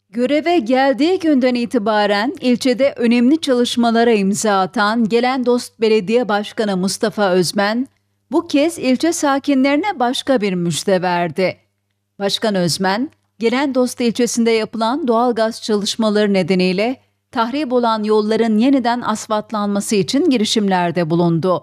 Göreve geldiği günden itibaren ilçede önemli çalışmalara imza atan Gelendost Belediye Başkanı Mustafa Özmen, bu kez ilçe sakinlerine başka bir müjde verdi. Başkan Özmen, Gelendost ilçesinde yapılan doğalgaz çalışmaları nedeniyle tahrip olan yolların yeniden asfaltlanması için girişimlerde bulundu.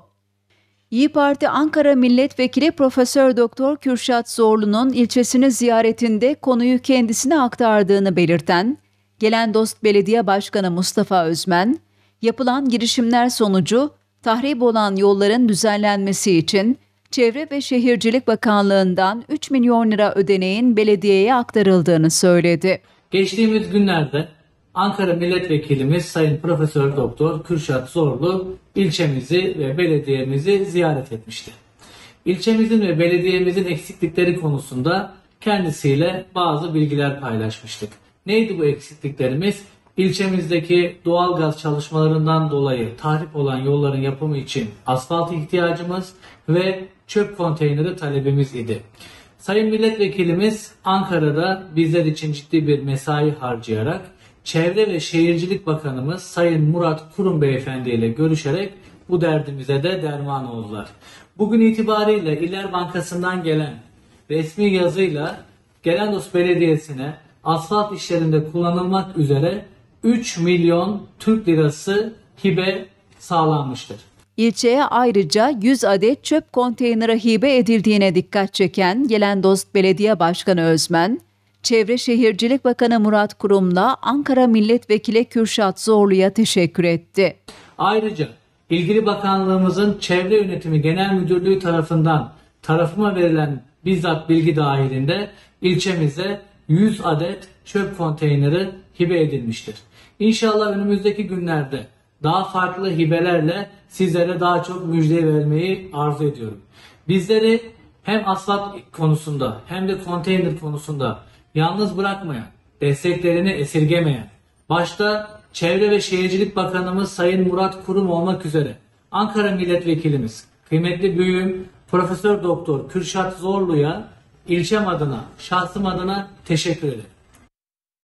İYİ Parti Ankara Milletvekili Profesör Doktor Kürşat Zorlu'nun ilçesini ziyaretinde konuyu kendisine aktardığını belirten Gelendost Belediye Başkanı Mustafa Özmen, yapılan girişimler sonucu tahrip olan yolların düzenlenmesi için Çevre ve Şehircilik Bakanlığı'ndan 3 milyon lira ödeneğin belediyeye aktarıldığını söyledi. Geçtiğimiz günlerde Ankara Milletvekilimiz Sayın Profesör Doktor Kürşat Zorlu ilçemizi ve belediyemizi ziyaret etmişti. İlçemizin ve belediyemizin eksiklikleri konusunda kendisiyle bazı bilgiler paylaşmıştık. Neydi bu eksikliklerimiz? İlçemizdeki doğalgaz çalışmalarından dolayı tahrip olan yolların yapımı için asfalt ihtiyacımız ve çöp konteyneri talebimiz idi. Sayın Milletvekilimiz Ankara'da bizler için ciddi bir mesai harcayarak Çevre ve Şehircilik Bakanımız Sayın Murat Kurum Beyefendi ile görüşerek bu derdimize de derman oldular. Bugün itibariyle İller Bankası'ndan gelen resmi yazıyla Gelendost Belediyesi'ne asfalt işlerinde kullanılmak üzere 3 milyon Türk lirası hibe sağlanmıştır. İlçeye ayrıca 100 adet çöp konteyneri hibe edildiğine dikkat çeken Gelendost Belediye Başkanı Özmen, Çevre Şehircilik Bakanı Murat Kurum'la Ankara Milletvekili Kürşat Zorlu'ya teşekkür etti. Ayrıca ilgili bakanlığımızın Çevre Yönetimi Genel Müdürlüğü tarafından tarafıma verilen bizzat bilgi dahilinde ilçemize 100 adet çöp konteyneri hibe edilmiştir. İnşallah önümüzdeki günlerde daha farklı hibelerle sizlere daha çok müjde vermeyi arzu ediyorum. Bizleri hem asfalt konusunda hem de konteyner konusunda yalnız bırakmayan, desteklerini esirgemeyen, başta Çevre ve Şehircilik Bakanımız Sayın Murat Kurum olmak üzere Ankara Milletvekilimiz, kıymetli büyüğüm Profesör Doktor Kürşat Zorlu'ya ilçem adına, şahsım adına teşekkür ederim.